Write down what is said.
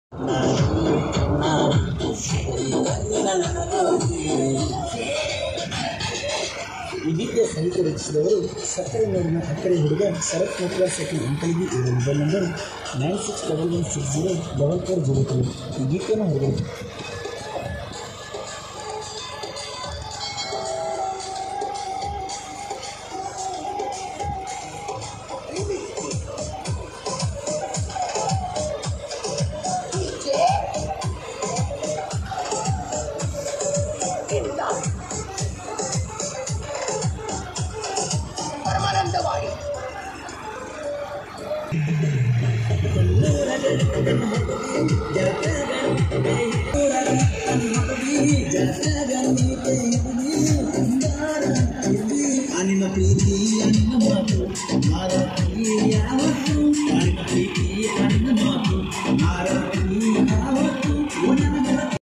ಈ ಗೀತೆಯ ಸಾಹಿತ್ಯ ರಚಿಸಿದವರು ಸಕ್ಕರೆ ನಾಡಿನ ಅಕ್ಕರೆ ಹುಡುಗ ಶರತ್ ಮೋಟ್ರಾಸೈಕಲ್ ಅಂಕಲ್ಗೆ ಇವರ ಮೊಬೈಲ್ ನಂಬರ್ 9611604403. ಈ ಗೀತೆಯನ್ನು ಹೊರಗಡೆ ಅನಿನ ಪ್ರೀತಿ ಅನಿನ ಮಾತು ಮಾರತಿ ಯಾವತ್ತು ಅನಿನ ಪ್ರೀತಿ ಅನಿನ ಮಾತು ಮಾರತಿ